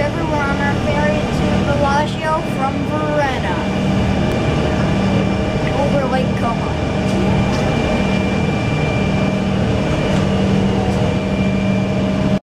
River. We're on our ferry to Bellagio from